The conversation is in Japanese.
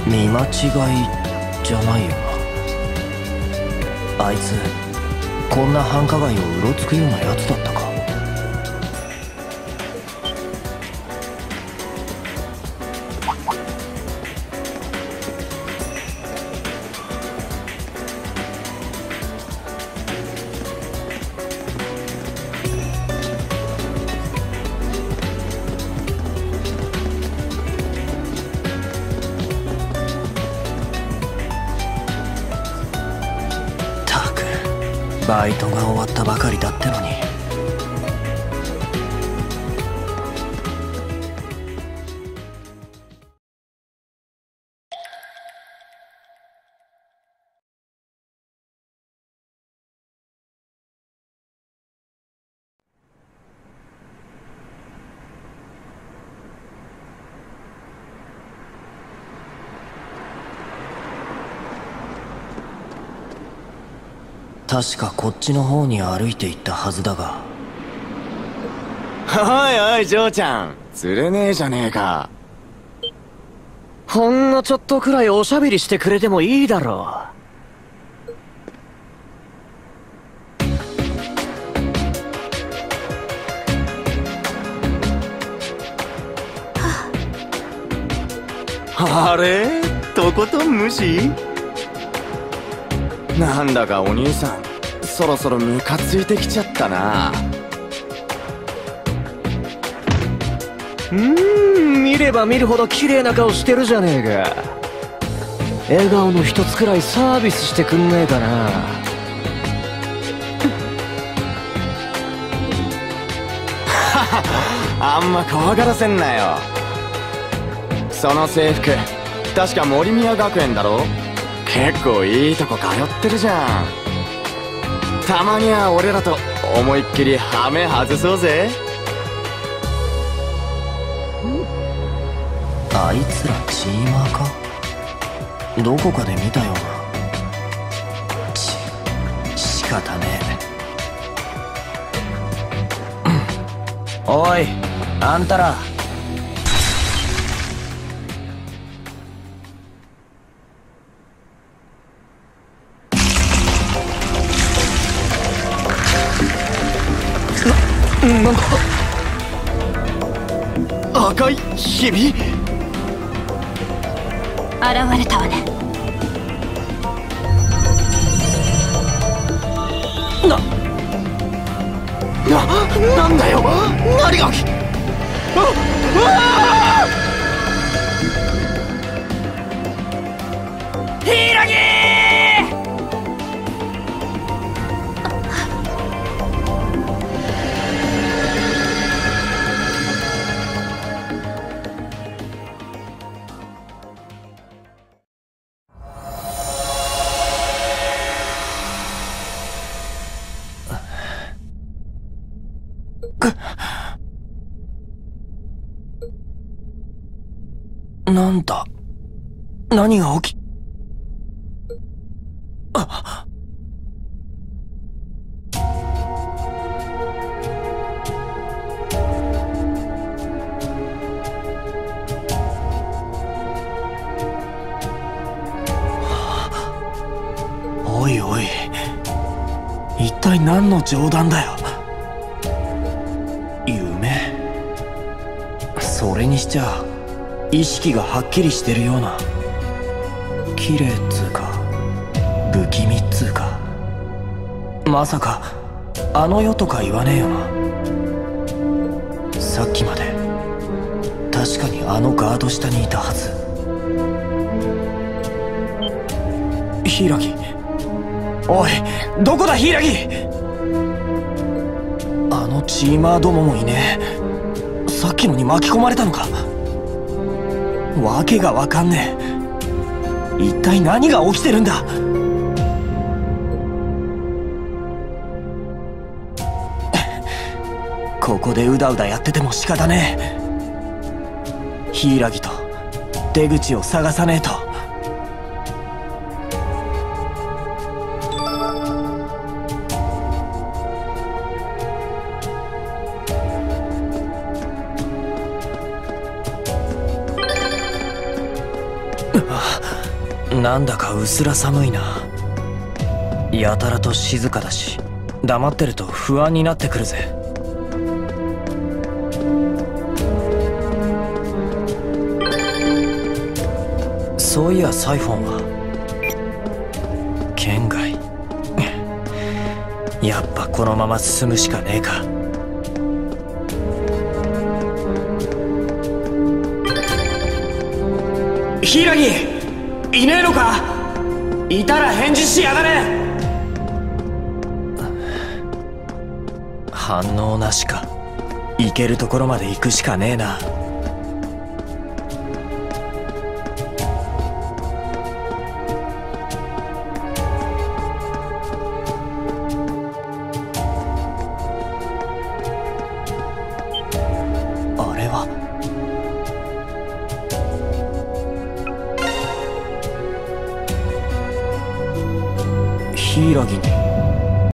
見間違いじゃないよな。あいつこんな繁華街をうろつくようなやつだったか。バイトが終わったばかりだってのに。確かこっちの方に歩いて行ったはずだが。 おいおい嬢ちゃん、釣れねえじゃねえか。ほんのちょっとくらいおしゃべりしてくれてもいいだろう。あれ、とことん無視？なんだかお兄さん、そろそろムカついてきちゃったな。見れば見るほど綺麗な顔してるじゃねえか。笑顔の一つくらいサービスしてくんねえかな。あんま怖がらせんなよ。その制服確か森宮学園だろ。結構いいとこ通ってるじゃん。たまには俺らと思いっきりハメ外そうぜ。 あいつらチーマーか。どこかで見たような。仕方ねえ。おいあんたら。 なんだ、赤いひび？現れたわね。 なんだよ、何が起き…ヒイラギー！ なんだ、何が起き…あ…おいおい、一体何の冗談だよ。夢？それにしちゃ意識がはっきりしてるような。綺麗っつうか不気味っつうか。まさかあの世とか言わねえよな。さっきまで確かにあのガード下にいたはず。柊、おいどこだ柊。あのチーマーどももいねえ。さっきのに巻き込まれたのか。わけがわかんねえ。一体何が起きてるんだ。ここでうだうだやってても仕方ねえ。柊と出口を探さねえと。 なんだかうすら寒いな。やたらと静かだし、黙ってると不安になってくるぜ。そういやサイフォンは県外。やっぱこのまま進むしかねえか。柊いねえのか。いたら返事しやがれ。反応なしか。行けるところまで行くしかねえな。あれは柊に